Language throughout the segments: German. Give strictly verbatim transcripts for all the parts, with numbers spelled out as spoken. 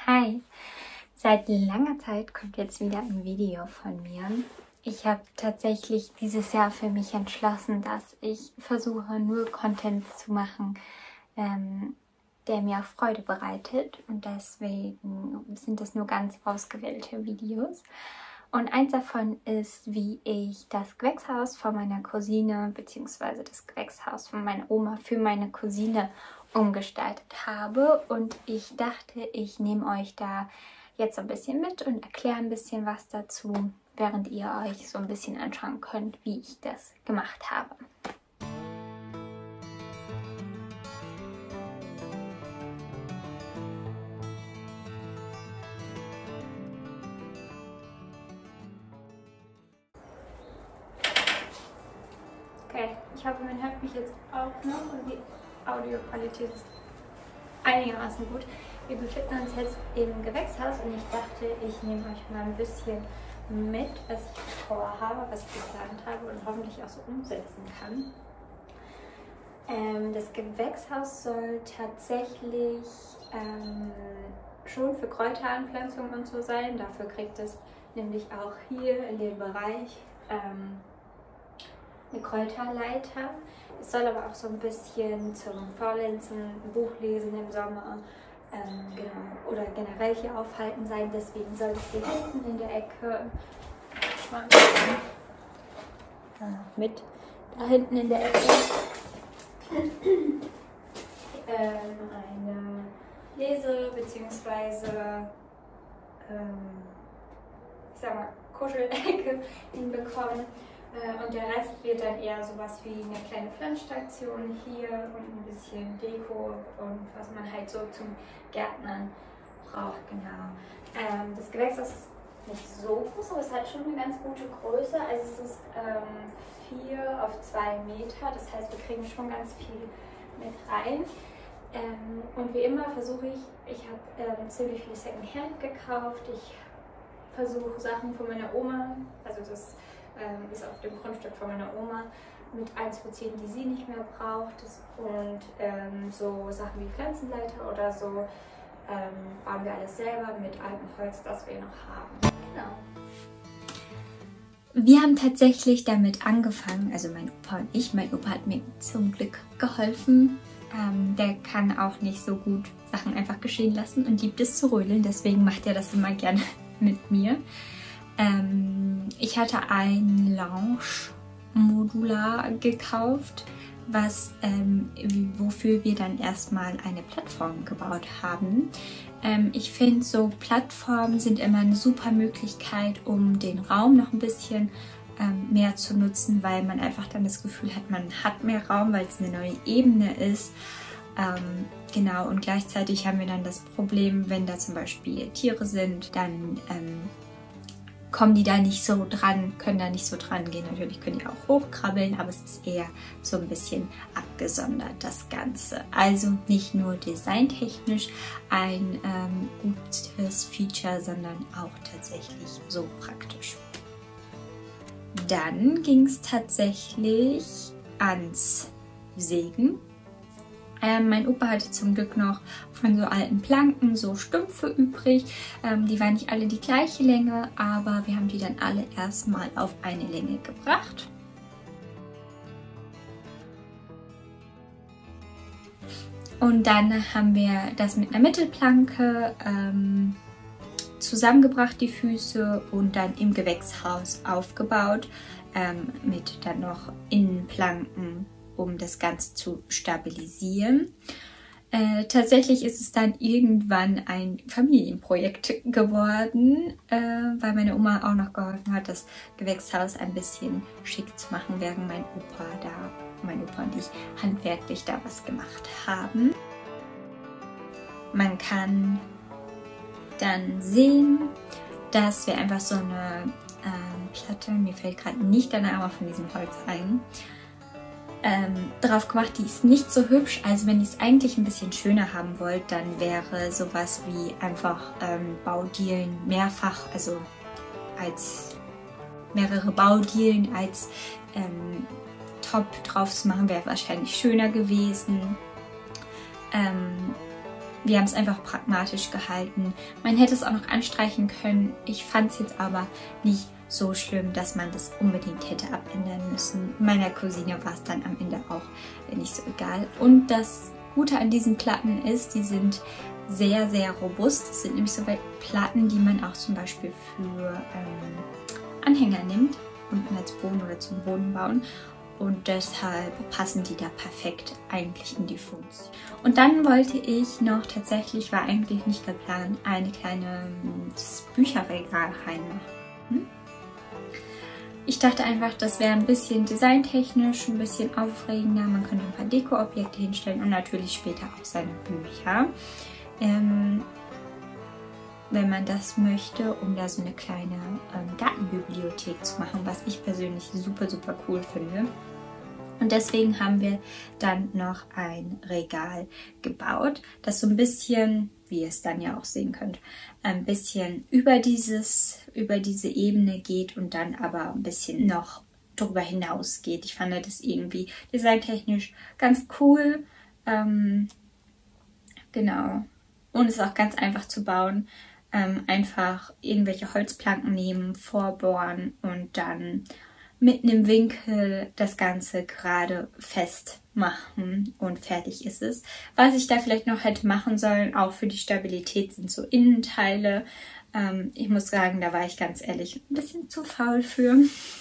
Hi! Seit langer Zeit kommt jetzt wieder ein Video von mir. Ich habe tatsächlich dieses Jahr für mich entschlossen, dass ich versuche, nur Content zu machen, ähm, der mir auch Freude bereitet. Und deswegen sind das nur ganz ausgewählte Videos. Und eins davon ist, wie ich das Gewächshaus von meiner Cousine bzw. das Gewächshaus von meiner Oma für meine Cousine umgestaltet habe. Und ich dachte, ich nehme euch da jetzt so ein bisschen mit und erkläre ein bisschen was dazu, während ihr euch so ein bisschen anschauen könnt, wie ich das gemacht habe. Okay, ich hoffe, man hört mich jetzt auch noch und die Audioqualität ist einigermaßen gut. Wir befinden uns jetzt im Gewächshaus und ich dachte, ich nehme euch mal ein bisschen mit, was ich vorhabe, was ich geplant habe und hoffentlich auch so umsetzen kann. Ähm, das Gewächshaus soll tatsächlich ähm, schon für Kräuteranpflanzungen und so sein. Dafür kriegt es nämlich auch hier in dem Bereich ähm, eine Kräuterleiter. Es soll aber auch so ein bisschen zum Faulenzen, Buchlesen im Sommer ähm, genau, oder generell hier aufhalten sein. Deswegen soll es hier hinten in der Ecke mal mit da hinten in der Ecke ähm, eine Lese- bzw. Ähm, ich sag mal Kuschelecke hinbekommen. Und der Rest wird dann eher sowas wie eine kleine Pflanzstation hier und ein bisschen Deko und was man halt so zum Gärtnern braucht, genau. Ähm, das Gewächshaus ist nicht so groß, aber es hat schon eine ganz gute Größe. Also es ist ähm, vier auf zwei Meter, das heißt, wir kriegen schon ganz viel mit rein. Ähm, und wie immer versuche ich, ich habe ähm, ziemlich viel Secondhand gekauft. Ich versuche Sachen von meiner Oma, also das Ähm, ist auf dem Grundstück von meiner Oma, mit einzubeziehen, die sie nicht mehr braucht. Und ähm, so Sachen wie Pflanzenleiter oder so ähm, bauen wir alles selber mit altem Holz, das wir noch haben. Genau. Wir haben tatsächlich damit angefangen, also mein Opa und ich. Mein Opa hat mir zum Glück geholfen. Ähm, der kann auch nicht so gut Sachen einfach geschehen lassen und liebt es zu rödeln. Deswegen macht er das immer gerne mit mir. Ähm, ich hatte ein Lounge-Modular gekauft, was, ähm, wofür wir dann erstmal eine Plattform gebaut haben. Ähm, ich finde, so Plattformen sind immer eine super Möglichkeit, um den Raum noch ein bisschen ähm, mehr zu nutzen, weil man einfach dann das Gefühl hat, man hat mehr Raum, weil es eine neue Ebene ist. Ähm, genau, und gleichzeitig haben wir dann das Problem, wenn da zum Beispiel Tiere sind, dann ähm, kommen die da nicht so dran, können da nicht so dran gehen. Natürlich können die auch hochkrabbeln, aber es ist eher so ein bisschen abgesondert, das Ganze. Also nicht nur designtechnisch ein ähm, gutes Feature, sondern auch tatsächlich so praktisch. Dann ging es tatsächlich ans Sägen. Ähm, mein Opa hatte zum Glück noch von so alten Planken so Stümpfe übrig. Ähm, die waren nicht alle die gleiche Länge, aber wir haben die dann alle erstmal auf eine Länge gebracht. Und dann haben wir das mit einer Mittelplanke ähm, zusammengebracht, die Füße, und dann im Gewächshaus aufgebaut ähm, mit dann noch Innenplanken, um das Ganze zu stabilisieren. Äh, tatsächlich ist es dann irgendwann ein Familienprojekt geworden, äh, weil meine Oma auch noch geholfen hat, das Gewächshaus ein bisschen schick zu machen, während mein Opa da, mein Opa und ich handwerklich da was gemacht haben. Man kann dann sehen, dass wir einfach so eine äh, Platte, mir fällt gerade nicht der Name von diesem Holz ein, Ähm, drauf gemacht. Die ist nicht so hübsch, also wenn ihr es eigentlich ein bisschen schöner haben wollt, dann wäre sowas wie einfach ähm, Baudielen mehrfach, also als mehrere Baudielen als ähm, Top drauf zu machen, wäre wahrscheinlich schöner gewesen. Ähm, wir haben es einfach pragmatisch gehalten. Man hätte es auch noch anstreichen können. Ich fand es jetzt aber nicht so schlimm, dass man das unbedingt hätte abändern müssen. Meiner Cousine war es dann am Ende auch nicht so egal. Und das Gute an diesen Platten ist, die sind sehr, sehr robust. Das sind nämlich so Platten, die man auch zum Beispiel für ähm, Anhänger nimmt und als Boden oder zum Boden bauen. Und deshalb passen die da perfekt eigentlich in die Funktion. Und dann wollte ich noch, tatsächlich war eigentlich nicht geplant, eine kleine Bücherregal reinmachen. Ich dachte einfach, das wäre ein bisschen designtechnisch, ein bisschen aufregender. Man könnte ein paar Deko-Objekte hinstellen und natürlich später auch seine Bücher. Ähm, wenn man das möchte, um da so eine kleine ähm, Gartenbibliothek zu machen, was ich persönlich super, super cool finde. Und deswegen haben wir dann noch ein Regal gebaut, das so ein bisschen, wie ihr es dann ja auch sehen könnt, ein bisschen über dieses, über diese Ebene geht und dann aber ein bisschen noch darüber hinaus geht. Ich fand das irgendwie designtechnisch ganz cool. Ähm, genau. Und es ist auch ganz einfach zu bauen. Ähm, einfach irgendwelche Holzplanken nehmen, vorbohren und dann mit einem Winkel das Ganze gerade festmachen und fertig ist es. Was ich da vielleicht noch hätte machen sollen, auch für die Stabilität, sind so Innenteile. Ähm, ich muss sagen, da war ich ganz ehrlich ein bisschen zu faul für.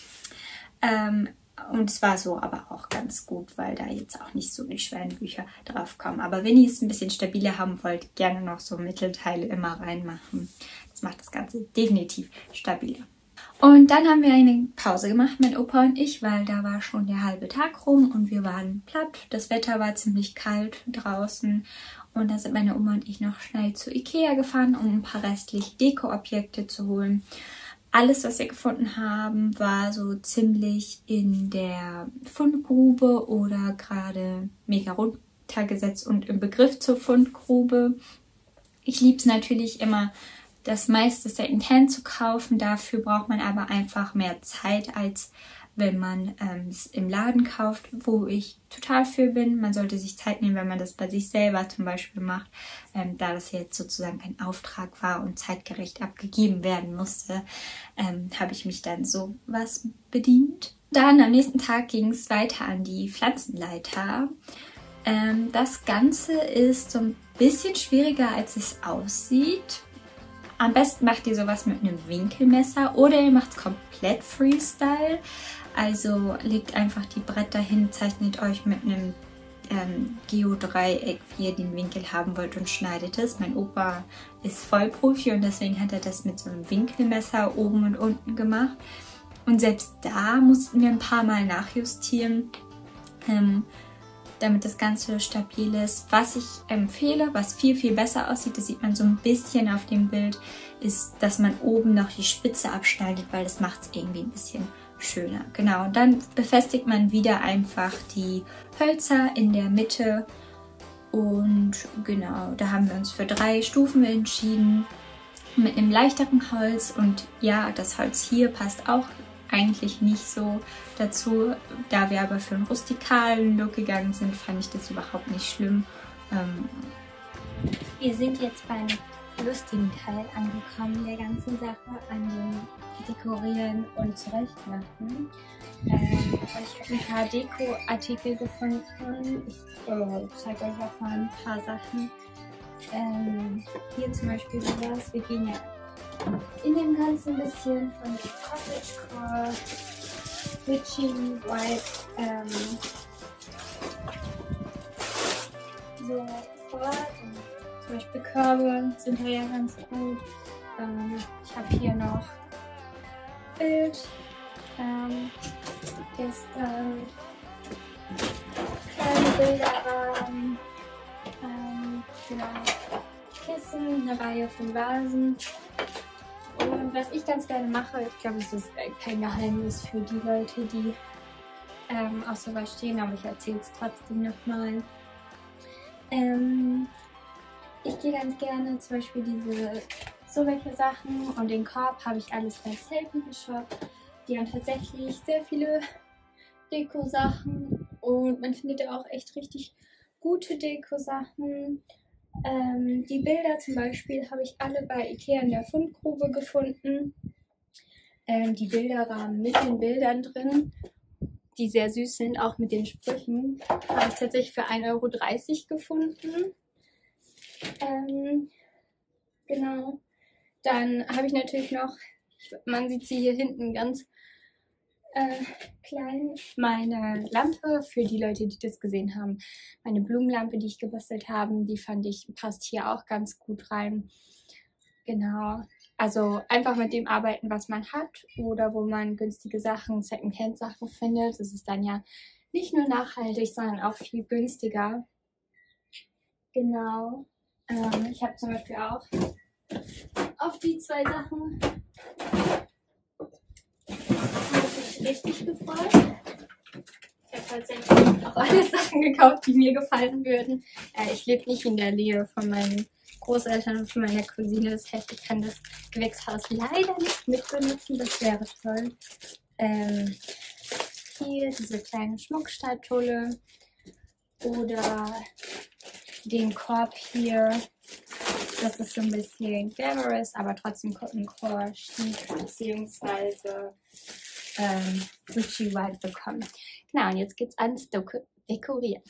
Ähm, und es war so aber auch ganz gut, weil da jetzt auch nicht so die schweren Bücher drauf kommen. Aber wenn ihr es ein bisschen stabiler haben wollt, gerne noch so Mittelteile immer reinmachen. Das macht das Ganze definitiv stabiler. Und dann haben wir eine Pause gemacht, mein Opa und ich, weil da war schon der halbe Tag rum und wir waren platt. Das Wetter war ziemlich kalt draußen und da sind meine Oma und ich noch schnell zu Ikea gefahren, um ein paar restliche Deko-Objekte zu holen. Alles, was wir gefunden haben, war so ziemlich in der Fundgrube oder gerade mega runtergesetzt und im Begriff zur Fundgrube. Ich liebe es natürlich immer, das meiste Secondhand zu kaufen. Dafür braucht man aber einfach mehr Zeit, als wenn man ähm, es im Laden kauft, wo ich total für bin. Man sollte sich Zeit nehmen, wenn man das bei sich selber zum Beispiel macht. Ähm, da das jetzt sozusagen ein Auftrag war und zeitgerecht abgegeben werden musste, ähm, habe ich mich dann sowas bedient. Dann am nächsten Tag ging es weiter an die Pflanzenleiter. Ähm, das Ganze ist so ein bisschen schwieriger, als es aussieht. Am besten macht ihr sowas mit einem Winkelmesser oder ihr macht es komplett Freestyle. Also legt einfach die Bretter hin, zeichnet euch mit einem ähm, Geodreieck, wie ihr den Winkel haben wollt und schneidet es. Mein Opa ist Vollprofi und deswegen hat er das mit so einem Winkelmesser oben und unten gemacht. Und selbst da mussten wir ein paar Mal nachjustieren, ähm, damit das Ganze stabil ist. Was ich empfehle, was viel, viel besser aussieht, das sieht man so ein bisschen auf dem Bild, ist, dass man oben noch die Spitze abschneidet, weil das macht es irgendwie ein bisschen schöner. Genau, und dann befestigt man wieder einfach die Hölzer in der Mitte und genau, da haben wir uns für drei Stufen entschieden mit einem leichteren Holz und ja, das Holz hier passt auch eigentlich nicht so dazu. Da wir aber für einen rustikalen Look gegangen sind, fand ich das überhaupt nicht schlimm. Ähm wir sind jetzt beim lustigen Teil angekommen, der ganzen Sache, an dem Dekorieren und Zurechtmachen. Ähm, ich habe ein paar Deko-Artikel gefunden. Ich äh, zeige euch auch mal ein paar Sachen. Ähm, hier zum Beispiel sowas. Wir gehen ja in dem Ganzen ein bisschen von Cottagecore, Witchy White, ähm, so fort. Zum Beispiel Körbe sind da ja ganz gut. Ähm, ich habe hier noch Bild, ähm, gestern kleine Bilderrahmen, ähm, genau, Kissen, eine Reihe von Vasen. Und was ich ganz gerne mache, ich glaube, es ist kein Geheimnis für die Leute, die ähm, auf sowas stehen, aber ich erzähle es trotzdem nochmal. Ähm, ich gehe ganz gerne zum Beispiel diese so welche Sachen und den Korb habe ich alles bei Selfie geshoppt. Die haben tatsächlich sehr viele Deko-Sachen und man findet ja auch echt richtig gute Deko-Sachen. Ähm, die Bilder zum Beispiel habe ich alle bei Ikea in der Fundgrube gefunden. Ähm, die Bilderrahmen mit den Bildern drin, die sehr süß sind, auch mit den Sprüchen, habe ich tatsächlich für ein Euro dreißig gefunden. Ähm, genau. Dann habe ich natürlich noch, man sieht sie hier hinten ganz äh, klein, meine Lampe, für die Leute, die das gesehen haben. Meine Blumenlampe, die ich gebastelt habe, die fand ich, passt hier auch ganz gut rein. Genau. Also einfach mit dem arbeiten, was man hat oder wo man günstige Sachen, Secondhand-Sachen findet. Das ist dann ja nicht nur nachhaltig, sondern auch viel günstiger. Genau. Ähm, ich habe zum Beispiel auch auf die zwei Sachen mich richtig gefreut. Ich habe tatsächlich auch alle Sachen gekauft, die mir gefallen würden. Äh, ich lebe nicht in der Nähe von meinen Großeltern und von meiner Cousine. Das heißt, ich kann das Gewächshaus leider nicht mitbenutzen. Das wäre toll. Ähm, hier diese kleine Schmuckstatue oder den Korb hier. Das ist so ein bisschen glamorous, aber trotzdem Core chic beziehungsweise ähm, Gucci Vibe bekommen. Genau, und jetzt geht's ans Deko- Dekorieren.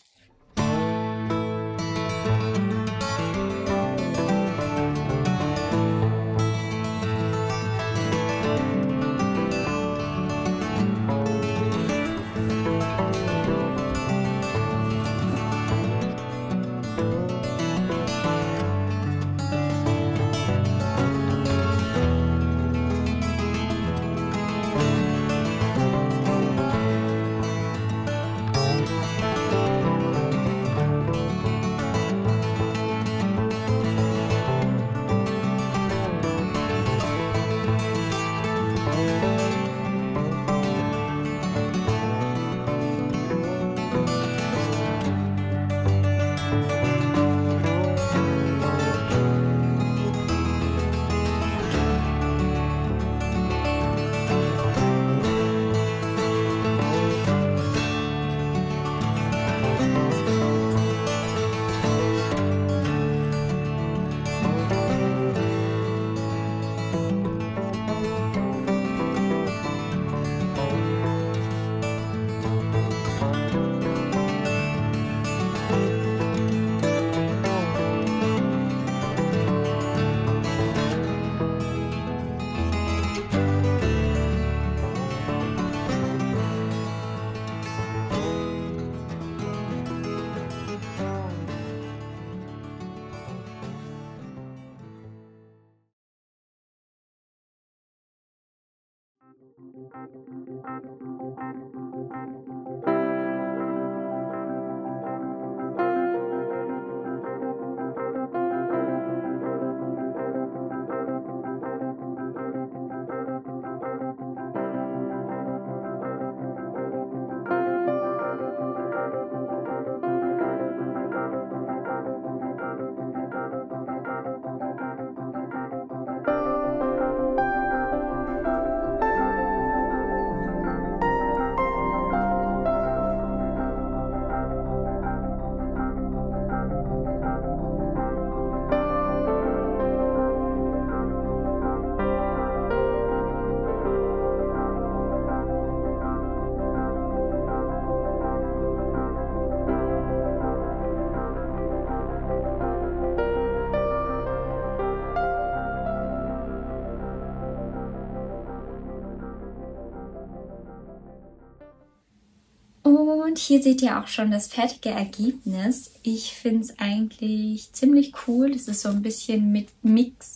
Und hier seht ihr auch schon das fertige Ergebnis. Ich finde es eigentlich ziemlich cool. Es ist so ein bisschen mit Mix.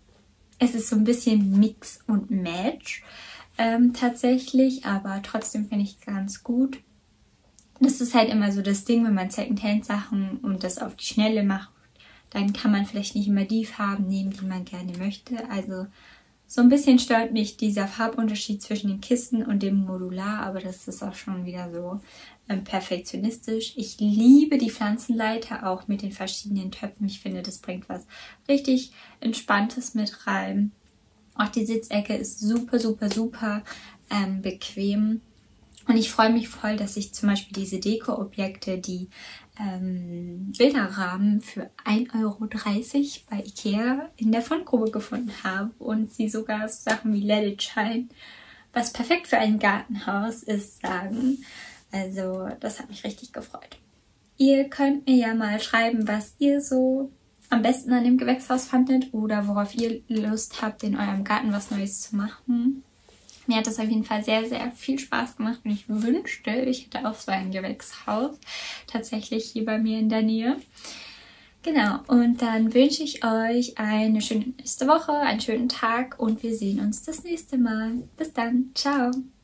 Es ist so ein bisschen Mix und Match ähm, tatsächlich, aber trotzdem finde ich ganz gut. Das ist halt immer so das Ding, wenn man Secondhand-Sachen und das auf die Schnelle macht, dann kann man vielleicht nicht immer die Farben nehmen, die man gerne möchte. Also so ein bisschen stört mich dieser Farbunterschied zwischen den Kisten und dem Modular, aber das ist auch schon wieder so ähm, perfektionistisch. Ich liebe die Pflanzenleiter, auch mit den verschiedenen Töpfen. Ich finde, das bringt was richtig Entspanntes mit rein. Auch die Sitzecke ist super, super, super ähm, bequem. Und ich freue mich voll, dass ich zum Beispiel diese Deko-Objekte, die ähm, Bilderrahmen für ein Euro dreißig bei Ikea in der Fundgrube gefunden habe und sie sogar so Sachen wie Let It Shine, was perfekt für ein Gartenhaus ist, sagen. Also das hat mich richtig gefreut. Ihr könnt mir ja mal schreiben, was ihr so am besten an dem Gewächshaus fandet oder worauf ihr Lust habt, in eurem Garten was Neues zu machen. Mir hat das auf jeden Fall sehr, sehr viel Spaß gemacht und ich wünschte, ich hätte auch so ein Gewächshaus tatsächlich hier bei mir in der Nähe. Genau, und dann wünsche ich euch eine schöne nächste Woche, einen schönen Tag und wir sehen uns das nächste Mal. Bis dann, ciao!